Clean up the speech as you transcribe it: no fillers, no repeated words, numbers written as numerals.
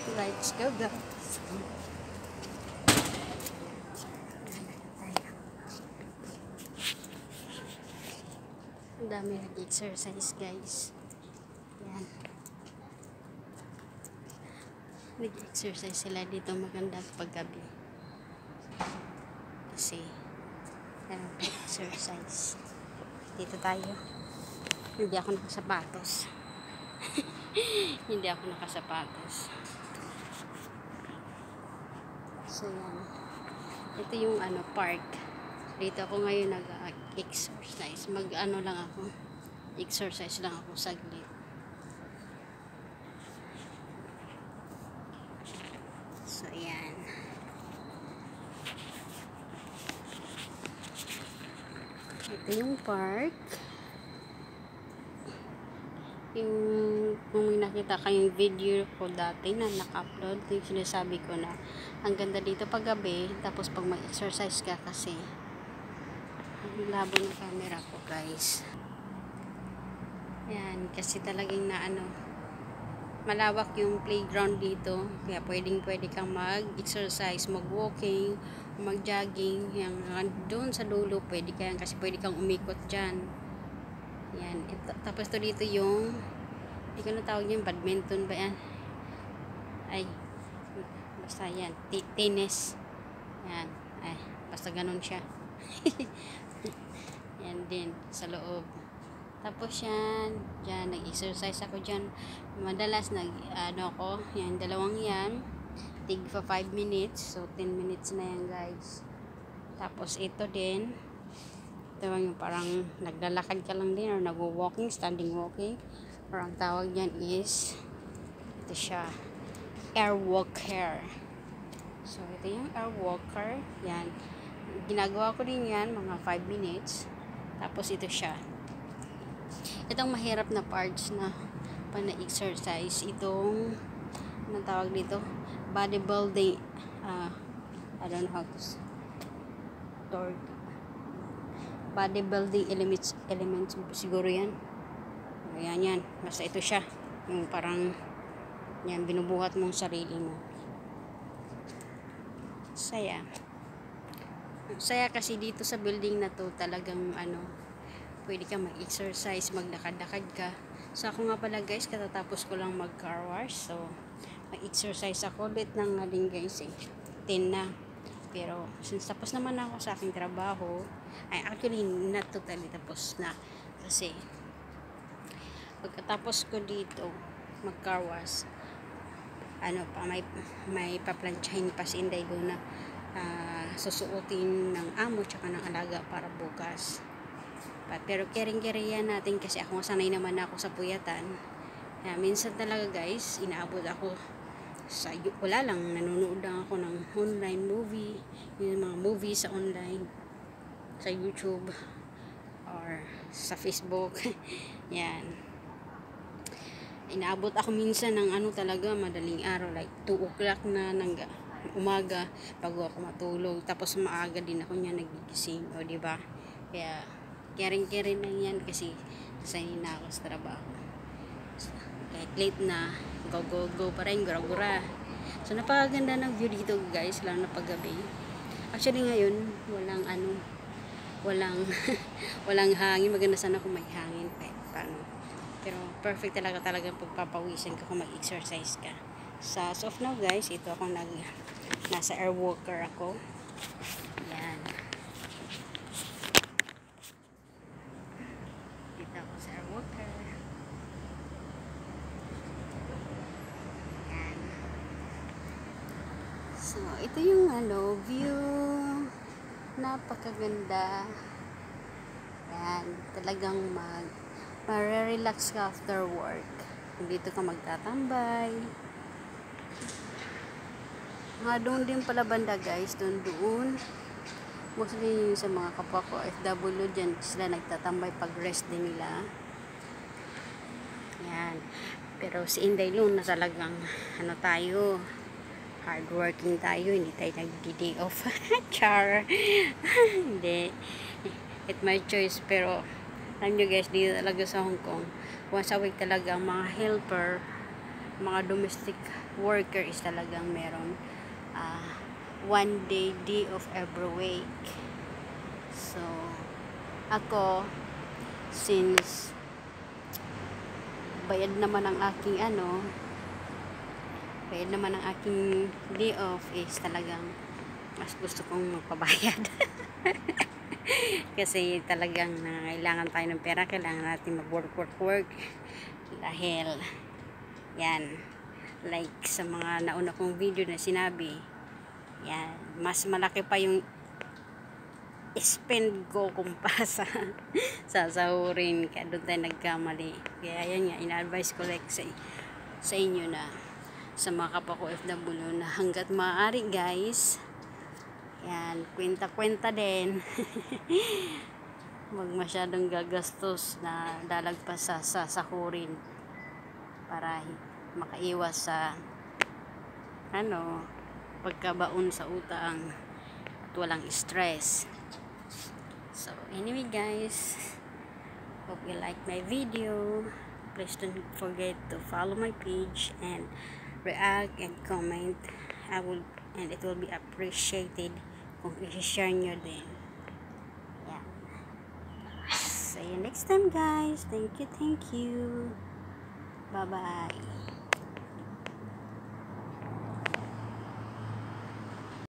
Let's go guys. Ang dami nag-exercise guys. Yan. Nag-exercise sila dito, maganda paggabi. Kasi exercise. Dito tayo. Hindi ako nakasapatos. Hindi ako nakasapatos. So yan. Ito yung park. Dito ako ngayon nag-exercise. Mag-ano lang ako. Exercise lang ako saglit. So yan. Ito yung park. Kung may nakita kayong video ko dati na naka-upload, yung sinasabi ko na ang ganda dito pag gabi, tapos pag mag-exercise ka kasi labo ng camera ko guys. Yan, kasi talagang malawak yung playground dito, kaya pwede kang mag-exercise, mag-walking, mag-jogging, yung doon sa dulo pwede kang umikot dyan. Yan. Tapos to dito yung hindi ko na tawag yung badminton ba yan? Ay, basta yan. Tennis. Yan. Ay, basta ganun siya. Yan din. Sa loob. Tapos yan. Diyan, nag-exercise ako dyan. Madalas ako. Yan, dalawang yan. Tig for 5 minutes. So, 10 minutes na yan guys. Tapos ito din. Ito yung parang naglalakad ka lang din or nag-walking, standing walking. Or ang tawag niyan is ito siya, air walker. So ito yung air walker. Yan. Ginagawa ko din yan mga 5 minutes. Tapos ito siya. Itong mahirap na parts na pana-exercise. Itong anong tawag dito? Bodybuilding. I don't know how to bodybuilding elements siguro yan. Ayan. Basta ito siya. Yung parang yan, binubuhat mong sarili mo. Saya. Saya kasi dito sa building na to talagang pwede ka mag-exercise, maglakad-lakad ka. So ako nga pala guys, katatapos ko lang mag-car wash. So mag-exercise ako ulit ng din guys 10 na. Pero since tapos naman ako sa aking trabaho, ay actually not totally tapos na kasi pagkatapos ko dito mag-car wash, may paplansyahin pa si Inday doon na susuotin ng amo tsaka ng alaga para bukas. Pero caring-carry yan natin kasi ako sanay naman ako sa puyatan. Minsan talaga guys, inaabot ako wala lang, nanonood lang ako ng online movie, yung mga movies sa online, sa YouTube or sa Facebook. Yan, inaabot ako minsan ng talaga madaling araw, like 2 o'clock na ng umaga bago ako matulog, tapos maaga din ako niya nagigising, o diba? Kaya caring lang yan kasi sanay na ako sa trabaho. Kahit late na, go pa rin, gura-gura. So napakaganda ng view dito guys, lalo na paggabi. Actually ngayon walang walang hangin. Maganda sana kung may hangin paano. Pero perfect talaga pagpapawisan ka kung mag-exercise ka. So of now guys, ito ako nasa air walker ako. Yan. Dito ako sa air walker. So, ito yung view. Napakaganda. Yan. Talagang mag-relax ka after work. Dito ka magtatambay. Doon din pala banda guys. Doon. Mostly sa mga kapwa ko FW dyan sila nagtatambay pag rest din nila. Yan. Pero si Inday Luna talagang tayo, hardworking tayo, hindi tayo nag-day off. Char. Hindi. It's my choice. Pero alam nyo guys, dito talaga sa Hong Kong, once a week talaga ang mga helper mga domestic worker is talagang meron one day off every week. So ako, since bayad naman ang aking day off, is talagang mas gusto kong magpabayad. Kasi talagang nangangailangan tayo ng pera, kailangan natin mag-work dahil yan, like sa mga nauna kong video na sinabi, yan, mas malaki pa yung spend ko kumpara sa sasahurin, kaya doon tayo nagkamali. Kaya yan nga, ina-advise ko like sa inyo na sa mga kapwa ko FW na hanggat maaari guys, yan, kwenta din. Wag masyadong gagastos na dalagpas sa sasahurin para makaiwas sa pagkabaon sa utang at walang stress. So anyway guys, hope you like my video. Please don't forget to follow my page and react and comment. And it will be appreciated kung i-share nyo din. Yeah. See you next time guys. Thank you. Bye bye.